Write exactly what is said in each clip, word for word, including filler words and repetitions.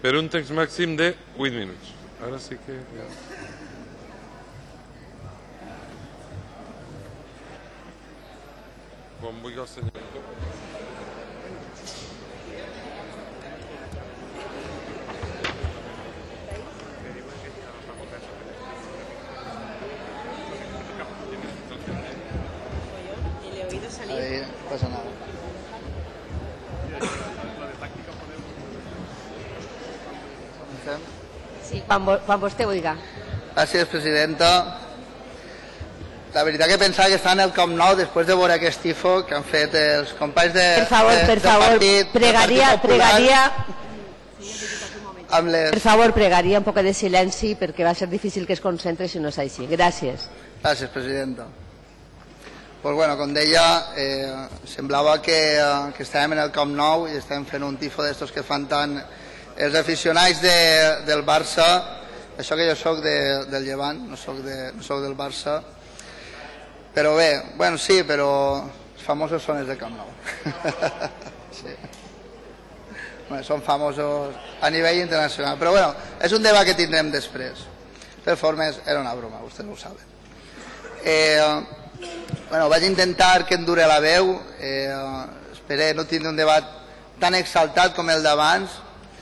per un temps màxim de vuit minuts. Ara sí que... Quan vulgui el senyor. Ahí pasa nada. Sí, quan, vo quan vostè vulgui. Gràcies, presidenta. La veritat que pensava que està en el Camp Nou després de veure aquest tifo que han fet els companys de, per favor, de, per del favor, partit, pregaria, del Partit Popular, pregaria, amb les... per favor, pregaria un poc de silenci perquè va ser difícil que es concentre si no és així. Gràcies. Gràcies, presidenta. Pues bueno, com deia, eh, semblava que, eh, que estàvem en el Camp Nou i estàvem fent un tifo d'estos que fan tant els aficionats de, del Barça. Això que jo soc de, del Llevant, no soc, de, no soc del Barça. Però bé, bueno, sí, però els famosos són els de Camp Nou. Sí. Bueno, són famosos a nivell internacional. Però bueno, és un debat que tindrem després. De totes formes, era una broma, vostès ho saben. Eh, bueno, vaig intentar que em dure la veu. Eh, esperé no tindre un debat tan exaltat com el d'abans,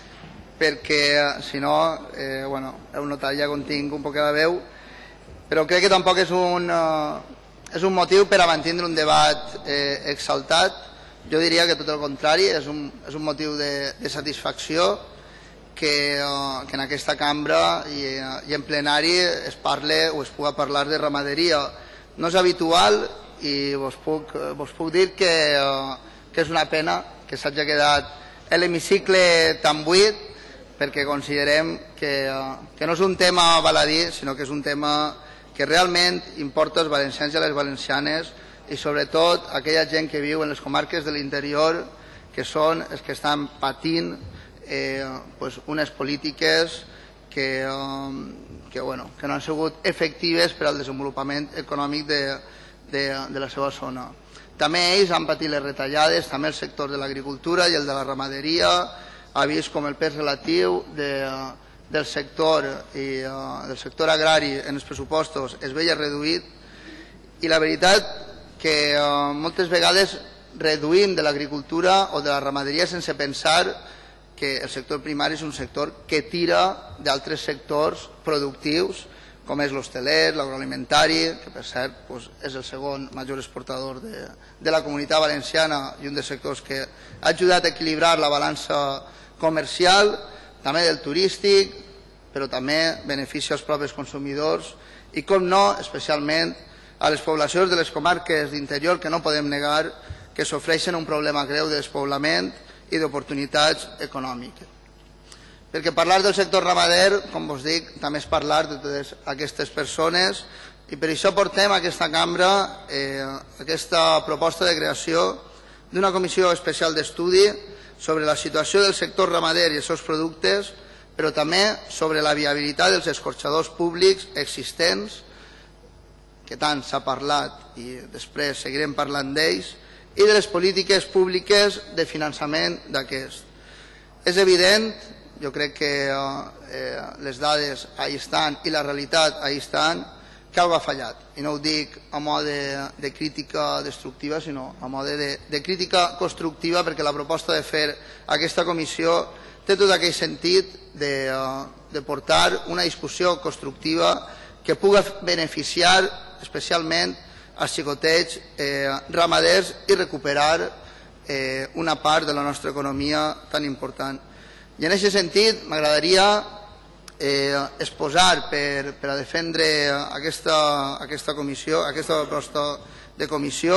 perquè si no, eh, bueno, heu notat ja com tinc un poc de veu, però crec que tampoc és un, eh, és un motiu per a mantindre un debat eh, exaltat. Jo diria que tot el contrari, és un, és un motiu de, de satisfacció que, eh, que en aquesta cambra i, i en plenari es parle o es pugui parlar de ramaderia. No és habitual i vos puc, vos puc dir que, eh, que és una pena que s'hagi quedat l'hemicicle tan buit, perquè considerem que, que no és un tema baladí, sinó que és un tema que realment importa als valencians i a les valencianes i sobretot a aquella gent que viu en les comarques de l'interior, que són els que estan patint eh, pues unes polítiques que, eh, que, bueno, que no han sigut efectives per al desenvolupament econòmic de, de, de la seva zona. També ells han patit les retallades, també el sector de l'agricultura i el de la ramaderia ha vist com el pes relatiu de, del, sector i, uh, del sector agrari en els pressupostos es veia reduït i la veritat que uh, moltes vegades reduïm de l'agricultura o de la ramaderia sense pensar que el sector primari és un sector que tira d'altres sectors productius com és l'hosteler, l'agroalimentari, que per cert pues, és el segon major exportador de, de la comunitat valenciana i un dels sectors que ha ajudat a equilibrar la balança comercial, també del turístic, però també beneficia als propis consumidors i, com no, especialment a les poblacions de les comarques d'interior que no podem negar que sofreixen un problema greu de despoblament i d'oportunitats econòmiques. Perquè parlar del sector ramader, com vos dic, també és parlar de totes aquestes persones i per això portem a aquesta cambra eh, aquesta proposta de creació d'una comissió especial d'estudi sobre la situació del sector ramader i els seus productes, però també sobre la viabilitat dels escorxadors públics existents, que tant s'ha parlat i després seguirem parlant d'ells, i de les polítiques públiques de finançament d'aquests. És evident, jo crec que eh, les dades ahí estan i la realitat ahí estan, que algo ha fallat. I no ho dic a mode de, de crítica destructiva, sinó a mode de, de crítica constructiva, perquè la proposta de fer aquesta comissió té tot aquell sentit de, de portar una discussió constructiva que pugui beneficiar especialment als xicotets eh, ramaders i recuperar eh, una part de la nostra economia tan important. I en aquest sentit m'agradaria eh, exposar per, per a defendre aquesta, aquesta comissió, aquesta proposta de comissió.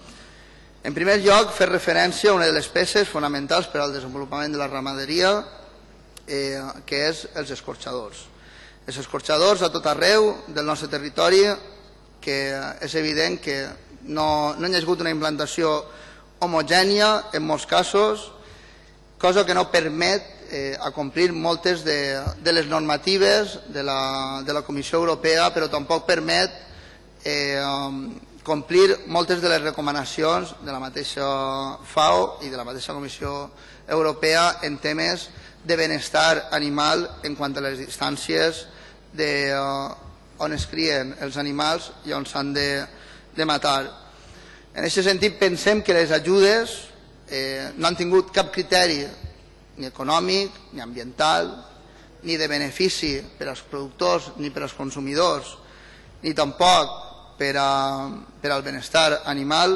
En primer lloc, fer referència a una de les peces fonamentals per al desenvolupament de la ramaderia, eh, que és els escorxadors. Els escorxadors a tot arreu del nostre territori, que és evident que no, no hi ha hagut una implantació homogènia en molts casos, cosa que no permet eh, a complir moltes de, de les normatives de la, de la Comissió Europea, però tampoc permet eh, complir moltes de les recomanacions de la mateixa FAO i de la mateixa Comissió Europea en temes de benestar animal en quant a les distàncies de, uh, on es crien els animals i on s'han de, de matar. En aquest sentit pensem que les ajudes eh, no han tingut cap criteri ni econòmic, ni ambiental, ni de benefici per als productors ni per als consumidors, ni tampoc per, a, per al benestar animal,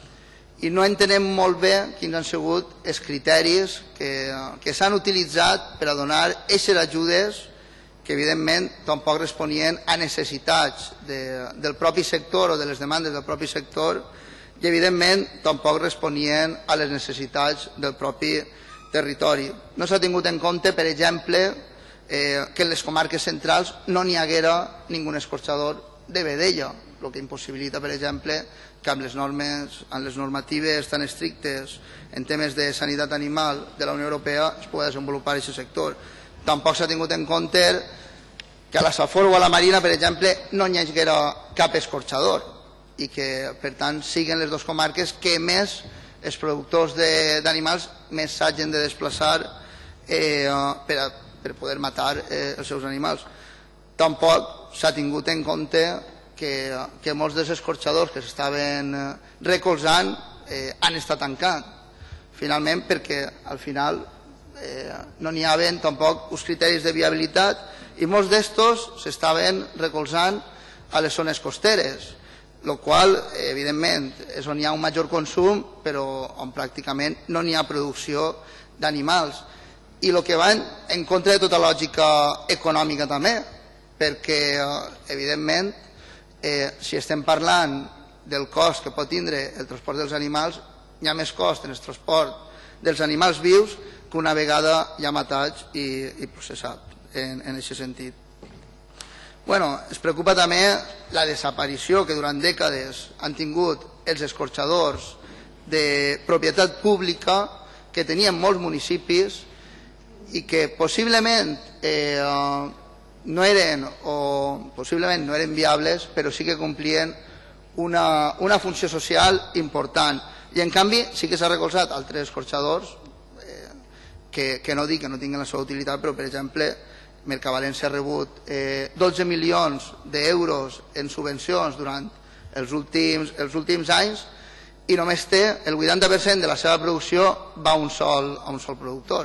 i no entenem molt bé quins han sigut els criteris que, que s'han utilitzat per a donar aquestes ajudes que evidentment tampoc responien a necessitats de, del propi sector o de les demandes del propi sector, i evidentment tampoc responien a les necessitats del propi territori. No s'ha tingut en compte, per exemple, eh, que en les comarques centrals no n'hi haguera ningú escorxador de vedella, el que impossibilita, per exemple, que amb les normes, amb les normatives tan estrictes en temes de sanitat animal de la Unió Europea es pugui desenvolupar aquest sector. Tampoc s'ha tingut en compte que a la Safor o a la Marina, per exemple, no hi haguera cap escorxador i que, per tant, siguin les dues comarques que més els productors d'animals més s'hagin de desplaçar eh, per, a, per poder matar eh, els seus animals. Tampoc s'ha tingut en compte que, que molts dels escorxadors que s'estaven recolzant eh, han estat tancant, finalment perquè al final eh, no n'hi havia tampoc uns criteris de viabilitat i molts d'estos s'estaven recolzant a les zones costeres, el qual, evidentment, és on hi ha un major consum, però on pràcticament no n'hi ha producció d'animals. I el que va en contra de tota lògica econòmica també, perquè, evidentment, eh, si estem parlant del cost que pot tindre el transport dels animals, hi ha més cost en el transport dels animals vius que una vegada ja matats i, i processats, en aquest sentit. Bueno, es preocupa també la desaparició que durant dècades han tingut els escorxadors de propietat pública que tenien molts municipis i que possiblement eh, no eren o possiblement no eren viables, però sí que complien una, una funció social important. I en canvi sí que s'ha recolzat altres escorxadors eh, que, que no dic que no tinguin la seva utilitat, però per exemple Mercavalència ha rebut eh, dotze milions d'euros en subvencions durant els últims, els últims anys i només té el vuitanta per cent de la seva producció va a un sol, a un sol productor.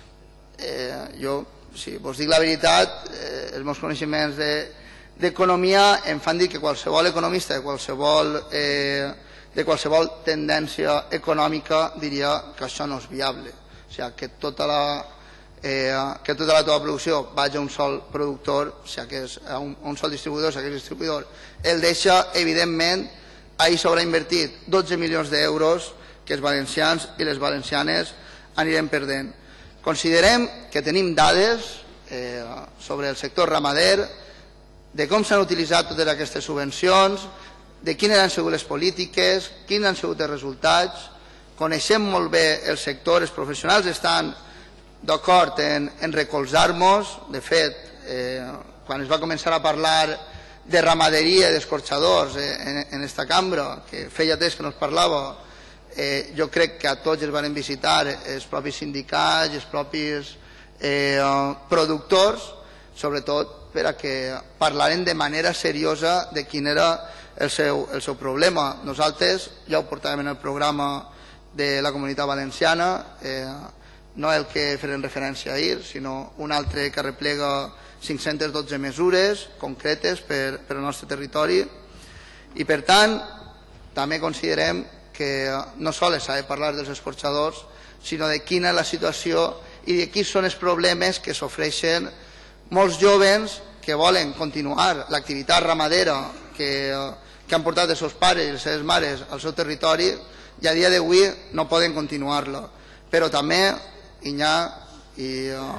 Eh, jo, si vos dic la veritat, eh, els meus coneixements d'economia de, em fan dir que qualsevol economista de qualsevol, eh, de qualsevol tendència econòmica diria que això no és viable. O sigui, que tota la Eh, que tota la teva producció vagi a un sol productor, o sigui, que és a un, a un sol distribuïdor, o sigui, que el distribuïdor el deixa, evidentment, ahir s'haurà invertit dotze milions d'euros que els valencians i les valencianes anirem perdent. Considerem que tenim dades eh, sobre el sector ramader, de com s'han utilitzat totes aquestes subvencions, de quines han sigut les polítiques, quins han sigut els resultats, coneixem molt bé el sector, els professionals estan d'acord en, en recolzar-nos. De fet, eh, quan es va començar a parlar de ramaderia, d'escorxadors eh, en, en esta cambra, que feia temps que no es parlava, eh, jo crec que a tots els van visitar els propis sindicats, els propis eh, productors, sobretot per a que parlaren de manera seriosa de quin era el seu, el seu problema. Nosaltres ja ho portàvem en el programa de la Comunitat Valenciana, eh, no el que farem referència ahir, sinó un altre que replega cinc-centes dotze mesures concretes per, per al nostre territori. I per tant, també considerem que no sols s'ha de parlar dels escorxadors, sinó de quina és la situació i de quins són els problemes que s'ofreixen molts joves que volen continuar l'activitat ramadera que, que han portat els seus pares i les seves mares al seu territori i a dia d'avui no poden continuar-la. Però també I, i,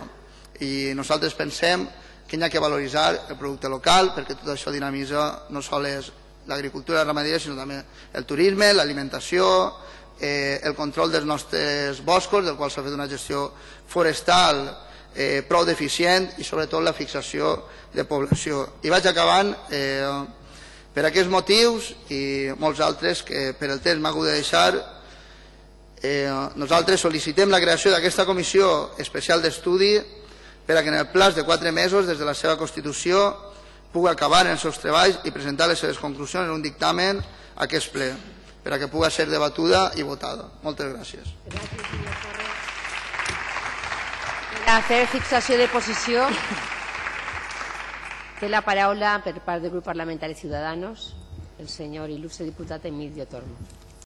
i nosaltres pensem que hi ha que valoritzar el producte local perquè tot això dinamitza no sols l'agricultura i la ramaderia sinó també el turisme, l'alimentació, eh, el control dels nostres boscos, del qual s'ha fet una gestió forestal eh, prou deficient i sobretot la fixació de població. I vaig acabant, eh, per aquests motius i molts altres que per el temps m'ha hagut de deixar, Eh, nosaltres sol·licitem la creació d'aquesta comissió especial d'estudi per a que en el plaç de quatre mesos des de la seva constitució pugui acabar en els seus treballs i presentar les seves conclusions en un dictamen a aquest ple, per a que pugui ser debatuda i votada. Moltes gràcies. Per a fer fixació de posició té la paraula per part del grup parlamentari Ciudadanos el senyor il·lustre diputat Emilio Tormo.